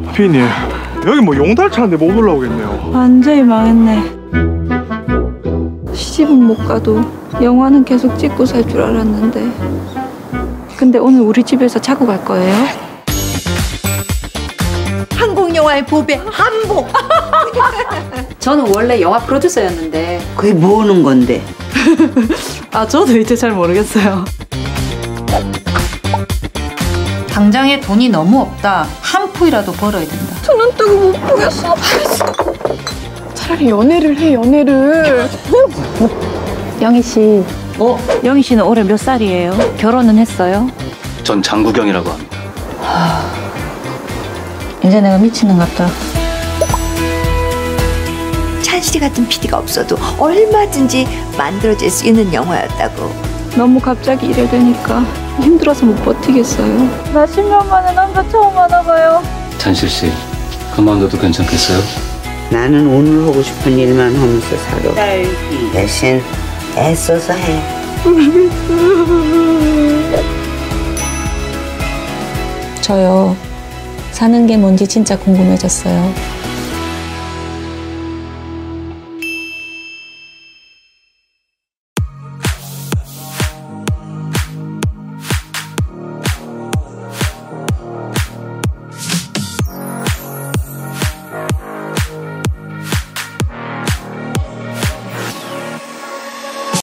피디님, 여기 뭐 용달차인데 못 올라오겠네요. 완전히 망했네. 시집은 못 가도 영화는 계속 찍고 살 줄 알았는데. 근데 오늘 우리 집에서 자고 갈 거예요? 한국 영화의 보배 한복. 저는 원래 영화 프로듀서였는데. 그게 뭐 하는 건데? 아, 저도 이제 잘 모르겠어요. 당장에 돈이 너무 없다. 한 푼이라도 벌어야 된다. 저는 뜨고 못 보겠어. 차라리 연애를 해, 연애를. 영희 씨. 영희 씨는 올해 몇 살이에요? 결혼은 했어요? 전 장구경이라고 합니다. 이제 내가 미치는 것 같다. 찬씨 같은 PD가 없어도 얼마든지 만들어질 수 있는 영화였다고. 너무 갑자기 이래 되니까 힘들어서 못 버티겠어요. 나 10년 만에 남자 처음 만나봐요. 찬실 씨, 그만둬도 괜찮겠어요? 나는 오늘 하고 싶은 일만 하면서 살아. 대신 애써서 해. 저요. 사는 게 뭔지 진짜 궁금해졌어요.